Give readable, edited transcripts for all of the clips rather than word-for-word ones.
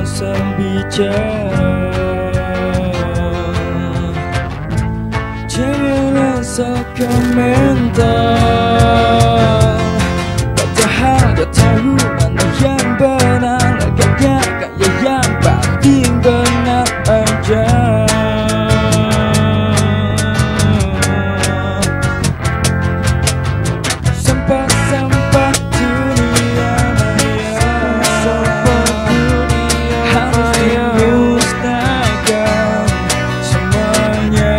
bosan bicara, jangan asal komentar. Padahal gak tahu mana yang benar, agaknya kayak yang paling benar aja. Sampah-sampah dunia maya harus dimusnahkan semuanya.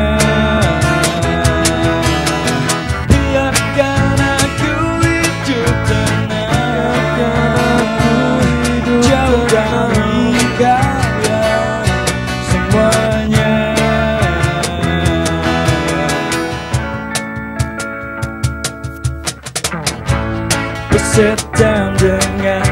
Biarkan aku hidup tenang, jauh dari kalian semuanya. Bersetan dengan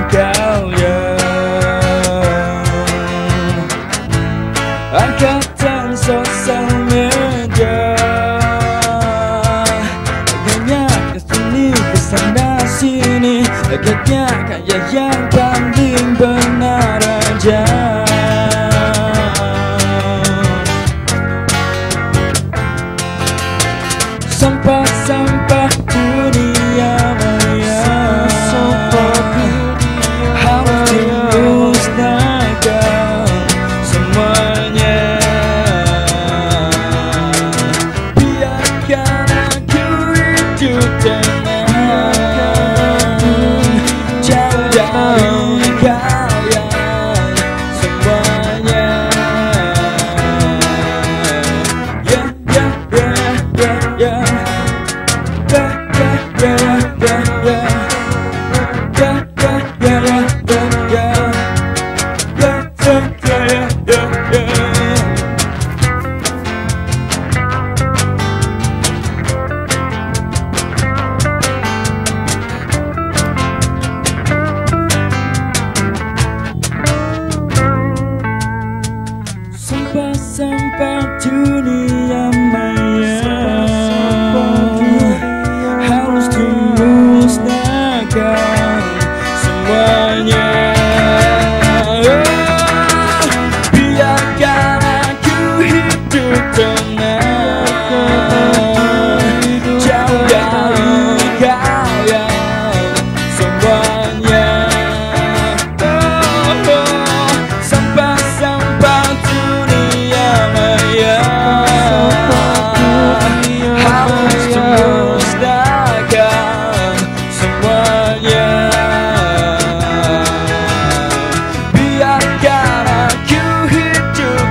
kalian, angkatan sosial media, agaknya kesini kesana sini, agaknya kayak yang paling benar aja. Sampah-sampah dunia maya harus dimusnahkan semuanya. Biarkan aku hidup tenang, jauh dari kalian semuanya. Yeah, yeah, yeah, yeah, yeah. Sampah-sampah dunia maya harus dimusnahkan semuanya. Biarkan aku hidup tenang, jauh dari kalian semuanya. Sampah-sampah dunia maya harus dimusnahkan semuanya. Biarkan aku hidup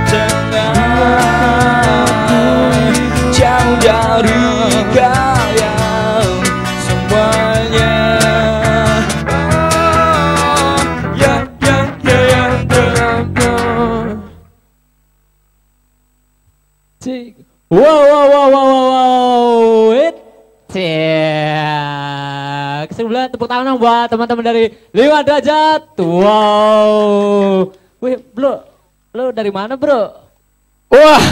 tenang, jauh dari kalian semuanya. Yeah, yeah, yeah, yeah. Wow, wow, wow, wow, wow, wow. Kesebelah tepuk tangan dong buat teman-teman dari 5 derajat. Wow. Wih, bro, lo dari mana, bro? Wah,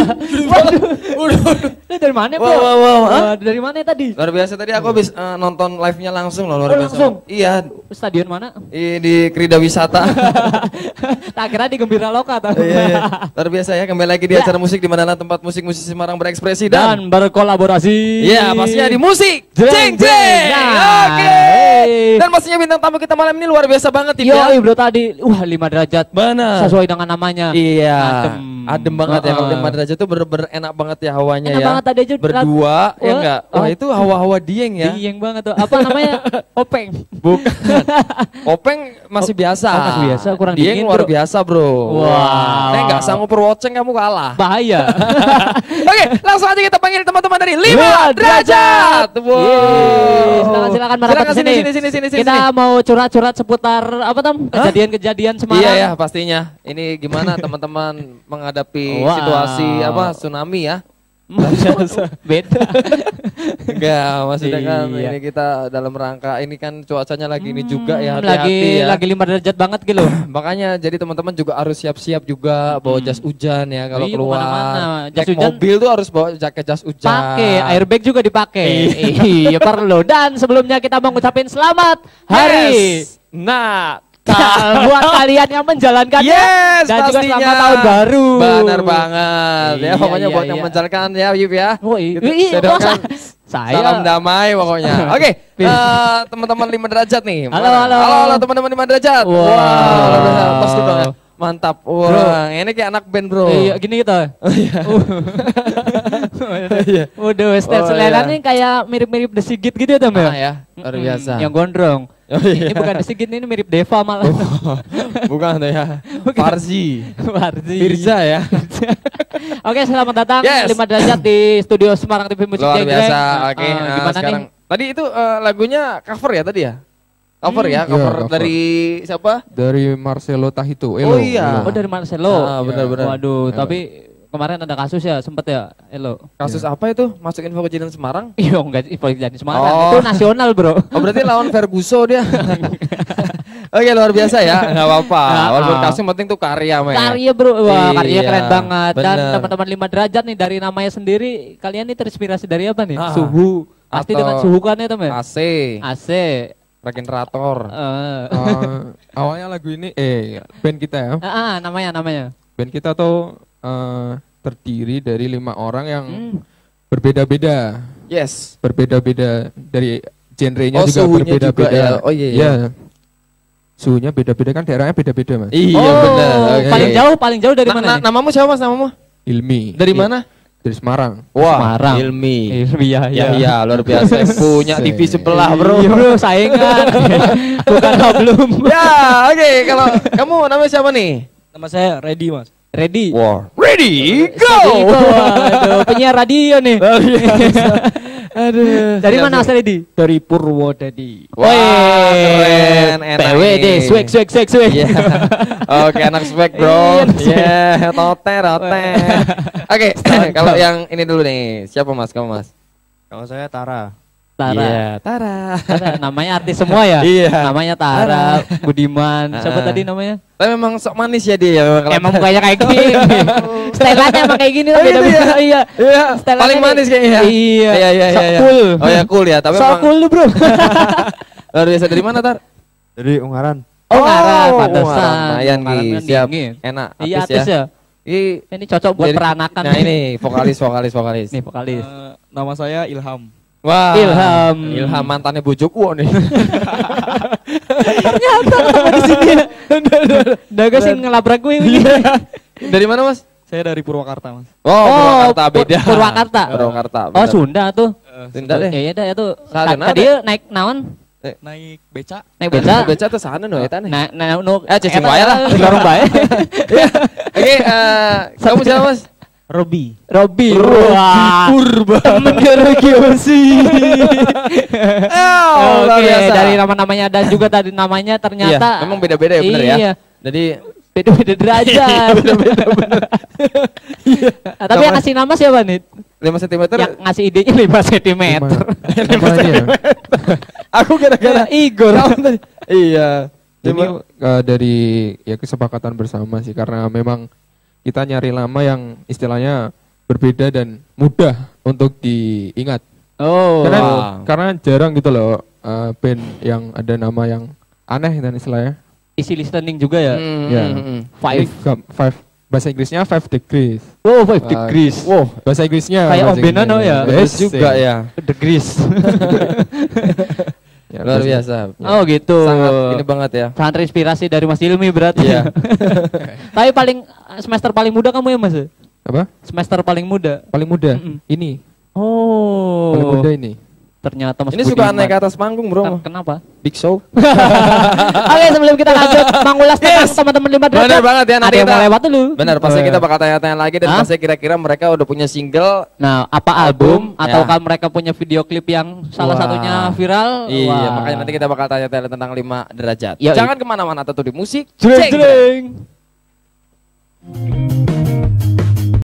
Lo dari mana, bro? Dari mana tadi? luar biasa tadi aku habis nonton live-nya langsung loh, luar biasa. Langsung? Iya, Stadion mana? di Krida Wisata. Tak kira di Gembira Loka tau. Iya. Luar biasa ya, kembali lagi di acara musik di mana tempat musisi Semarang berekspresi Dan berkolaborasi. Iya, pastinya di musik Jeng, Jeng jeng. Jeng. Nah, Oke. hey. Dan pastinya bintang tamu kita malam ini luar biasa banget Iya, bro tadi. 5 derajat. Benar. Sesuai dengan namanya. Iya. Adem banget ya, kalau di 5 derajat tuh bener-bener enak banget ya hawanya Enak ya. banget tadi aja berdua ya enggak? Wah, itu hawa-hawa Dieng ya. Dieng banget tuh. Apa namanya? Openg. Bukan. Openg masih biasa. Oh, masih biasa, kurang Dieng dingin, luar bro. biasa, bro. Wow. Saya enggak sanggup perwoceng, kamu kalah. Bahaya. Oke, langsung aja kita panggil teman-teman dari 5 derajat. Wow. Silakan merapat ke sini. Sini. Kita mau curhat-curhat seputar apa Tom? Kejadian-kejadian Semarang. Iya ya, pastinya. Ini gimana teman-teman menghadapi Wow. situasi apa tsunami ya? Beda. Enggak, maksudnya kan Iya. ini kita dalam rangka ini kan cuacanya lagi ini juga ya, hati-hati ya. Lagi 5 derajat banget gitu. Makanya jadi teman-teman juga harus siap-siap juga bawa jas hujan ya kalau Iya, keluar. kemana-mana. Jas Naik hujan mobil tuh harus bawa jaket jas hujan. Pakai airbag juga dipakai. Iya perlu. Dan sebelumnya kita mau ngucapin selamat hari. Yes. Nah, buat kalian yang menjalankannya. Yes, dan juga pastinya. selamat tahun baru. Benar banget. Ya Iya, pokoknya iya, buat yang iya. menjalankan ya Yip ya. Oh iya, Gitu. iya, Saya doakan saya. salam damai pokoknya. Oke, teman-teman 5 derajat nih. Halo, Mana? halo. Halo teman-teman 5 derajat. Wow. luar biasa. Tos gitu ya. Mantap. Wah, ini kayak anak band, Bro. Iya, gini gitu. Udah, style Oh, seleranya iya. kayak mirip-mirip The Sigit gitu ya, Tam ya? Ya, luar biasa. Yang gondrong. Oh, iya. Ini bukan The Sigit, ini mirip Deva malah. Bukan tuh ya. Farzi. Warzi. Firza ya. Oke, selamat datang Yes. 5 derajat di studio Semarang TV Musik Luar Jenggreng. biasa. Oke, nah, Gimana sekarang nih? tadi itu lagunya cover ya tadi ya? Cover ya, Iya, cover cover. dari siapa? Dari Marcelo Tahito. Oh, iya. Oh, dari Marcelo. Ah, benar-benar. Waduh, Elo. tapi kemarin ada kasus ya, sempet ya, Elo. Kasus apa itu? Masuk info kejadian Semarang? Iya, enggak info jadi Semarang. Oh. Itu nasional, Bro. Oh berarti lawan Ferguso dia. Oke luar biasa ya, nggak apa-apa. Nah, Walaupun kasus yang penting tuh karya men. Karya, Bro. Wah, karyanya Iya, keren banget. Dan bener. teman-teman 5 derajat nih, dari namanya sendiri, kalian nih terinspirasi dari apa nih? Ah. Suhu. Pasti Atau dengan suhu kan ya, teman? AC, AC. regenerator. Awalnya lagu ini band kita ya. Namanya. Band kita tuh terdiri dari 5 orang yang Hmm. berbeda-beda. Yes. Berbeda-beda dari genrenya Oh, juga suhunya berbeda-beda. juga ya. Oh, iya, iya. Iya. Suhunya beda-beda kan daerahnya beda-beda, Mas. Iya Oh, benar. Oke. paling jauh dari mana nih? Namamu siapa mas? Namamu? Ilmi. Dari Iya. mana? Dari Semarang. Wah, Semarang. Ilmi. Iya, Ya iya luar biasa. Punya TV sebelah bro. Iya, Bro, saingan. Bukan belum. Ya oke kalau kamu namanya siapa nih? Nama saya Reddy, Mas. Ready. Wow. Ready Go. Aduh, penyiar radio nih. Aduh. Dari mana Mas Ready? Dari Purwodadi. Wah, keren, enak PWD, nih. swag. Iya. Oke, anak swag, Bro. Iya, toter. Oke, kalau yang ini dulu nih. Siapa Mas? Kamu Mas? Kalau saya Tara. Tara. Iya, Tara. Tara, namanya artis semua ya? Iya. Namanya Tara, Budiman. Siapa Ah. tadi namanya? Tapi memang sok manis ya dia. Emang mukanya kayak gini. Stylenya emang kayak gini Oh, gitu beda-beda. ya? Iya. Iya, Stylenya paling nih. manis kayaknya. Iya. Iya. Sok cool. Oh ya cool ya, tapi Sok memang cool lu, Bro. luar biasa. Dari mana, Tar? Dari Ungaran. Oh, Ungaran, Ungaran. pantesan. Lumayan Ungaran Gi, kan siap. dingin. Enak, Iya, artis artis ya. Ini cocok buat Jadi- peranakan. Nah ini vokalis. Nih vokalis. Nama saya Ilham. Wah, Ilham. mantannya bojoku nih. Di sini. Daga sih ngelabrak gue ini. Dari mana Mas? Saya dari Purwakarta, Mas. Oh, Purwakarta beda. Purwakarta. Purwakarta. Oh, benar. Sunda tuh. Sunda deh. Ya udah itu. Sana Tadi ada. naik naon? Naik beca. Naik Beca, beca. beca tuh sana no eta nih. Nah, nu Cacing eta wae lah. Lorong bae. Iya. Oke, kamu siapa Mas? Robi. Robi. Wah. Purba. Temen gara Kyoshi. Oh, luar Oke, biasa. dari nama-namanya dan juga tadi namanya ternyata Iya, memang beda-beda ya bener ya. Iya. Jadi Beda-beda derajat. Tapi yang ngasih nama siapa nih? 5 cm. Yang ngasih idenya 5 cm. Namanya Aku gara-gara Igor. kamu tadi. Iya. ini dari ya kesepakatan bersama sih karena memang kita nyari nama yang istilahnya berbeda dan mudah untuk diingat. Oh. Karena jarang gitu loh band yang ada nama yang aneh dan istilahnya. Isi listening juga ya. Ya. Five. Bahasa Inggrisnya 5 degrees. Oh, 5 degrees. Wow, Bahasa Inggrisnya. Kayak bahasa Om Benano Inggrisnya. ya? bagus juga ya. Degrees. Ya, Luar bahasa- biasa. Oh, gitu. Sangat ini banget ya. Sangat terinspirasi dari Mas Ilmi berarti. Iya. Tapi semester paling muda kamu ya, Mas? Apa? Semester paling muda. Paling muda. Mm-mm. Ini. Oh. Paling muda ini. Ternyata Mas Ini suka Budiman. naik ke atas panggung, Bro. Kenapa? Big show. Oke, sebelum kita lanjut mengulas tentang Yes. teman-teman 5 derajat. Benar banget ya, nanti Ada yang mau kita- lewat dulu. Benar, pasti kita bakal tanya-tanya lagi dan Hah? pasti kira-kira mereka udah punya single. Nah, apa album Album, ataukah ya. mereka punya video klip yang salah Wah. satunya viral? Iya, Wah. makanya nanti kita bakal tanya-tanya tentang 5 derajat. Yoi. Jangan kemana-mana, tetap di musik. Jreng, jreng.